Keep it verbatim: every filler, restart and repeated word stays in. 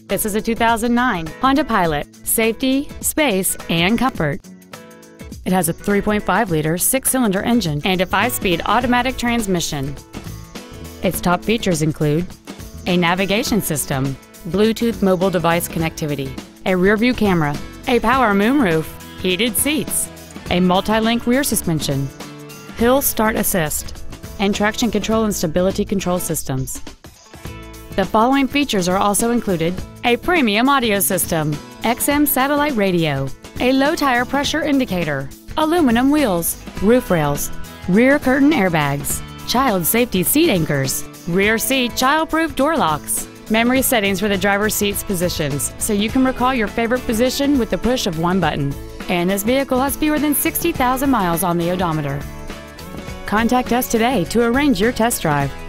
This is a two thousand nine Honda Pilot. Safety, space, and comfort. It has a three point five liter six-cylinder engine and a five-speed automatic transmission. Its top features include a navigation system, Bluetooth mobile device connectivity, a rear-view camera, a power moonroof, heated seats, a multi-link rear suspension, hill start assist, and traction control and stability control systems. The following features are also included: a premium audio system, X M satellite radio, a low tire pressure indicator, aluminum wheels, roof rails, rear curtain airbags, child safety seat anchors, rear seat child-proof door locks, memory settings for the driver's seat's positions, so you can recall your favorite position with the push of one button. And this vehicle has fewer than sixty thousand miles on the odometer. Contact us today to arrange your test drive.